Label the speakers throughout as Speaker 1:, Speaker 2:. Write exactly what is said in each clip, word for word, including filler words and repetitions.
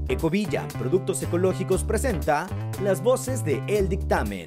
Speaker 1: Ecovilla, Productos Ecológicos presenta Las Voces de El Dictamen.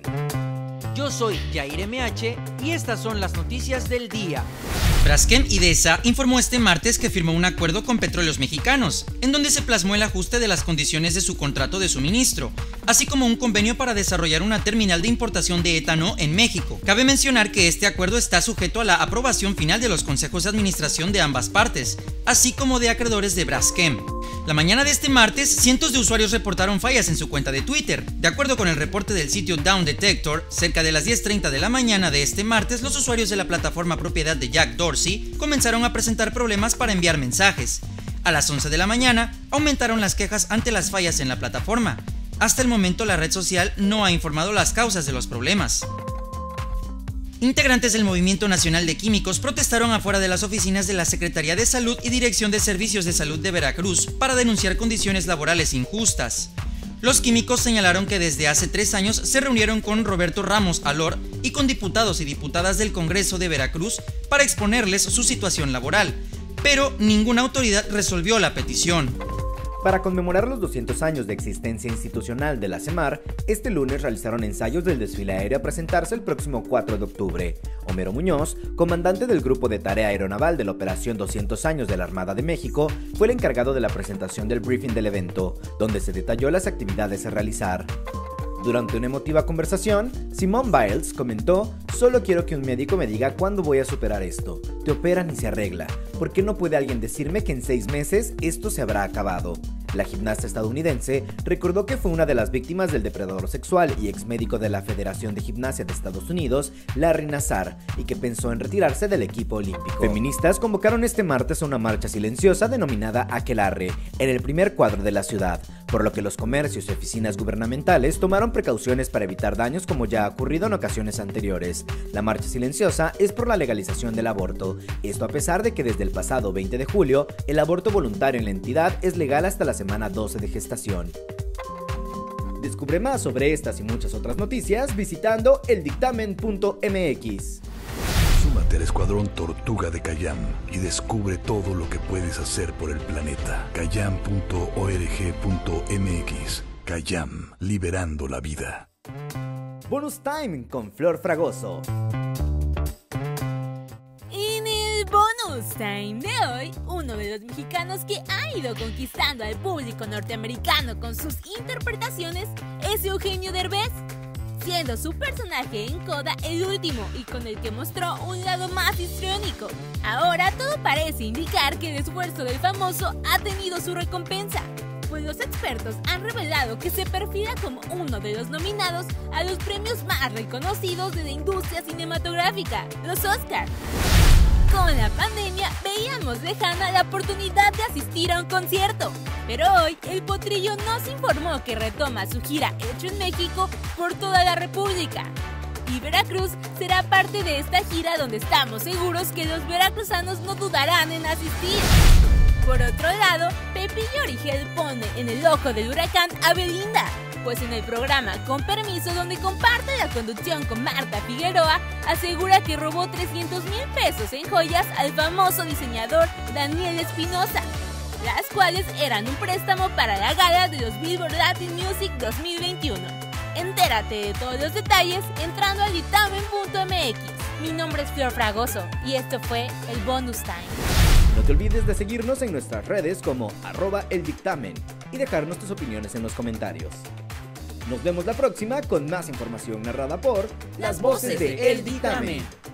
Speaker 2: Yo soy Jair M H y estas son las noticias del día.
Speaker 3: Braskem Idesa informó este martes que firmó un acuerdo con Petróleos Mexicanos, en donde se plasmó el ajuste de las condiciones de su contrato de suministro, así como un convenio para desarrollar una terminal de importación de etano en México. Cabe mencionar que este acuerdo está sujeto a la aprobación final de los consejos de administración de ambas partes, así como de acreedores de Braskem. La mañana de este martes, cientos de usuarios reportaron fallas en su cuenta de Twitter. De acuerdo con el reporte del sitio Down Detector, cerca de las diez treinta de la mañana de este martes, los usuarios de la plataforma propiedad de Jack Dorsey comenzaron a presentar problemas para enviar mensajes. A las once de la mañana, aumentaron las quejas ante las fallas en la plataforma. Hasta el momento, la red social no ha informado las causas de los problemas. Integrantes del Movimiento Nacional de Químicos protestaron afuera de las oficinas de la Secretaría de Salud y Dirección de Servicios de Salud de Veracruz para denunciar condiciones laborales injustas. Los químicos señalaron que desde hace tres años se reunieron con Roberto Ramos Alor y con diputados y diputadas del Congreso de Veracruz para exponerles su situación laboral, pero ninguna autoridad resolvió la petición.
Speaker 1: Para conmemorar los doscientos años de existencia institucional de la CEMAR, este lunes realizaron ensayos del desfile aéreo a presentarse el próximo cuatro de octubre. Homero Muñoz, comandante del Grupo de Tarea Aeronaval de la Operación doscientos años de la Armada de México, fue el encargado de la presentación del briefing del evento, donde se detalló las actividades a realizar. Durante una emotiva conversación, Simone Biles comentó: "Solo quiero que un médico me diga cuándo voy a superar esto. Te operan y se arregla. ¿Por qué no puede alguien decirme que en seis meses esto se habrá acabado?". La gimnasta estadounidense recordó que fue una de las víctimas del depredador sexual y ex médico de la Federación de Gimnasia de Estados Unidos, Larry Nassar, y que pensó en retirarse del equipo olímpico. Feministas convocaron este martes a una marcha silenciosa denominada Aquelarre, en el primer cuadro de la ciudad, por lo que los comercios y oficinas gubernamentales tomaron precauciones para evitar daños como ya ha ocurrido en ocasiones anteriores. La marcha silenciosa es por la legalización del aborto, esto a pesar de que desde el pasado veinte de julio, el aborto voluntario en la entidad es legal hasta la semana doce de gestación. Descubre más sobre estas y muchas otras noticias visitando el dictamen punto m x.
Speaker 4: Súmate al Escuadrón Tortuga de Cayam y descubre todo lo que puedes hacer por el planeta. cayam punto org punto m x. Cayam, liberando la vida.
Speaker 1: Bonus Time con Flor Fragoso.
Speaker 5: Bonus Time de hoy, uno de los mexicanos que ha ido conquistando al público norteamericano con sus interpretaciones es Eugenio Derbez, siendo su personaje en Coda el último y con el que mostró un lado más histriónico. Ahora todo parece indicar que el esfuerzo del famoso ha tenido su recompensa, pues los expertos han revelado que se perfila como uno de los nominados a los premios más reconocidos de la industria cinematográfica, los Oscar. Con la pandemia veíamos lejana la oportunidad de asistir a un concierto, pero hoy el Potrillo nos informó que retoma su gira Hecho en México por toda la República. Y Veracruz será parte de esta gira donde estamos seguros que los veracruzanos no dudarán en asistir. Por otro lado, Pepillo Origel pone en el ojo del huracán a Belinda, pues en el programa Con Permiso, donde comparte la conducción con Marta Figueroa, asegura que robó trescientos mil pesos en joyas al famoso diseñador Daniel Espinosa, las cuales eran un préstamo para la gala de los Billboard Latin Music dos mil veintiuno. Entérate de todos los detalles entrando al dictamen punto m x. Mi nombre es Flor Fragoso y esto fue el Bonus Time.
Speaker 1: No te olvides de seguirnos en nuestras redes como arroba el dictamen y dejarnos tus opiniones en los comentarios. Nos vemos la próxima con más información narrada por
Speaker 2: Las Voces de El Dictamen.